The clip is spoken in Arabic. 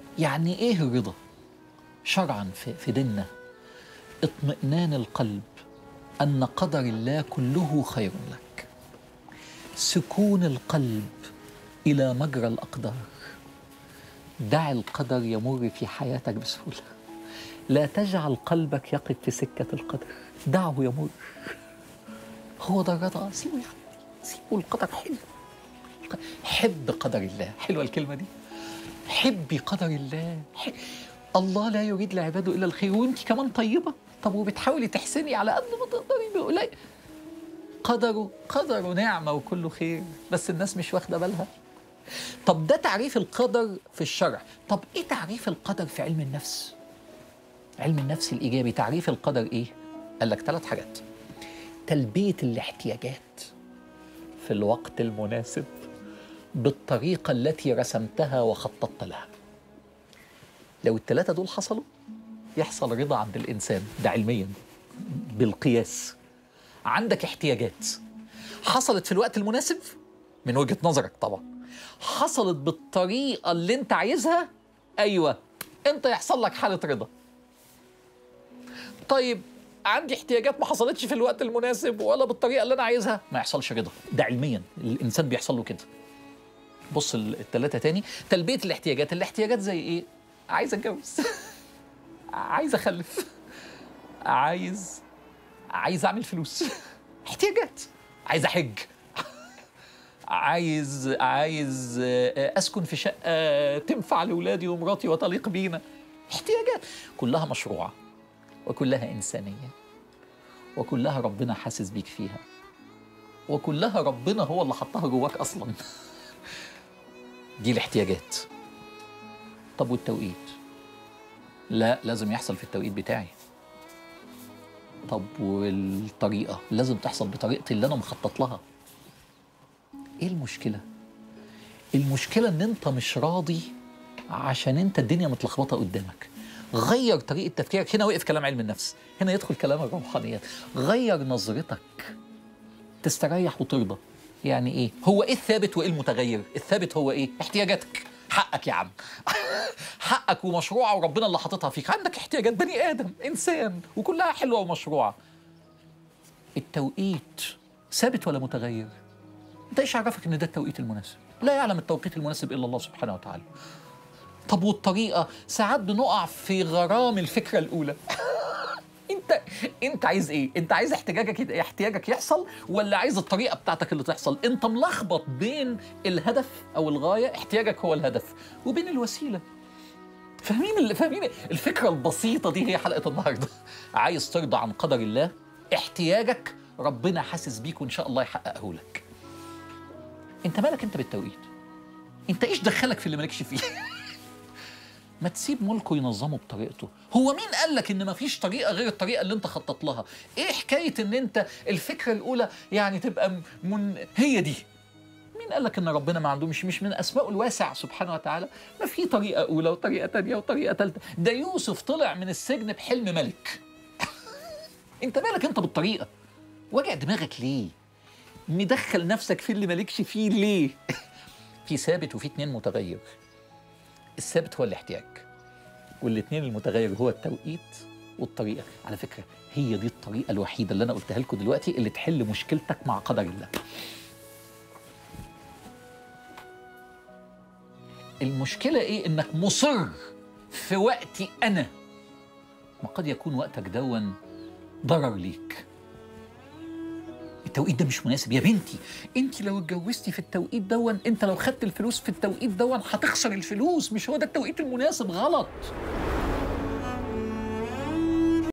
يعني ايه الرضا شرعا في ديننا؟ اطمئنان القلب أن قدر الله كله خير لك، سكون القلب إلى مجرى الأقدار، دع القدر يمر في حياتك بسهولة، لا تجعل قلبك يقف في سكة القدر، دعه يمر. هو ده الرضا، سيبه يعني، سيبه القدر حلو. حب قدر الله، حلوة الكلمة دي، حبي قدر الله. الله لا يريد لعباده إلا الخير، وانت كمان طيبة، طب وبتحاولي تحسني على قد ما تقدري بقليل. قدره نعمة وكله خير، بس الناس مش واخدة بالها. طب ده تعريف القدر في الشرع. طب ايه تعريف القدر في علم النفس؟ علم النفس الإيجابي تعريف القدر ايه؟ قال لك 3 حاجات: تلبية الاحتياجات في الوقت المناسب بالطريقة التي رسمتها وخططت لها. لو ال3 دول حصلوا يحصل رضا عند الإنسان، ده علميا بالقياس. عندك احتياجات حصلت في الوقت المناسب من وجهة نظرك طبعا، حصلت بالطريقة اللي انت عايزها، ايوه انت يحصل لك حالة رضا. طيب عندي احتياجات ما حصلتش في الوقت المناسب ولا بالطريقة اللي انا عايزها، ما يحصلش رضا. ده علميا الانسان بيحصل له كده. بص ال3 تاني: تلبية الاحتياجات. الاحتياجات زي ايه؟ عايز اتجوز عايز اخلف، عايز اعمل فلوس احتياجات. عايز احج، عايز اسكن في شقه تنفع لاولادي ومراتي وتليق بينا. احتياجات كلها مشروعه وكلها انسانيه وكلها ربنا حاسس بيك فيها وكلها ربنا هو اللي حطها جواك اصلا دي الاحتياجات. طب والتوقيت؟ لا، لازم يحصل في التوقيت بتاعي. طب والطريقه؟ لازم تحصل بطريقتي اللي انا مخطط لها. ايه المشكله؟ المشكله ان انت مش راضي عشان انت الدنيا متلخبطه قدامك. غير طريقه تفكيرك. هنا وقف كلام علم النفس، هنا يدخل كلام الروحانيات. غير نظرتك تستريح وترضى. يعني ايه؟ هو ايه الثابت وايه المتغير؟ الثابت هو ايه؟ احتياجاتك. حقك يا عم حقك ومشروعه وربنا اللي حاططها فيك. عندك احتياجات، بني ادم انسان وكلها حلوه ومشروعه. التوقيت ثابت ولا متغير؟ انت ايش عرفك ان ده التوقيت المناسب؟ لا يعلم التوقيت المناسب الا الله سبحانه وتعالى. طب والطريقه؟ ساعات بنقع في غرام الفكره الاولى انت عايز ايه؟ انت عايز احتياجك يحصل ولا عايز الطريقه بتاعتك اللي تحصل؟ انت ملخبط بين الهدف او الغايه، احتياجك هو الهدف، وبين الوسيله. فاهمين الفكره البسيطه دي؟ هي حلقه النهارده. عايز ترضى عن قدر الله، احتياجك ربنا حاسس بيك وان شاء الله يحققه لك. انت مالك انت بالتوقيت؟ انت ايش دخلك في اللي مالكش فيه؟ ما تسيب ملكه ينظمه بطريقته. هو مين قال لك ان مفيش طريقه غير الطريقه اللي انت خطط لها؟ ايه حكايه ان انت الفكره الاولى يعني تبقى هي دي؟ مين قال لك ان ربنا ما عنده مش من اسمائه الواسع سبحانه وتعالى؟ ما في طريقه اولى وطريقه ثانيه وطريقه ثالثه. ده يوسف طلع من السجن بحلم ملك. انت مالك انت بالطريقه؟ وجع دماغك ليه؟ مدخل نفسك في اللي مالكش فيه ليه؟ في ثابت وفي 2 متغير. الثابت هو الاحتياج، والاثنين المتغير هو التوقيت والطريقه. على فكره هي دي الطريقه الوحيده اللي انا قلتها لكم دلوقتي اللي تحل مشكلتك مع قدر الله. المشكله ايه؟ انك مصر في وقتي انا، ما قد يكون وقتك دون ضرر ليك. التوقيت ده مش مناسب يا بنتي. انت لو اتجوزتي في التوقيت دون، انت لو خدت الفلوس في التوقيت دون هتخسر الفلوس. مش هو ده التوقيت المناسب، غلط.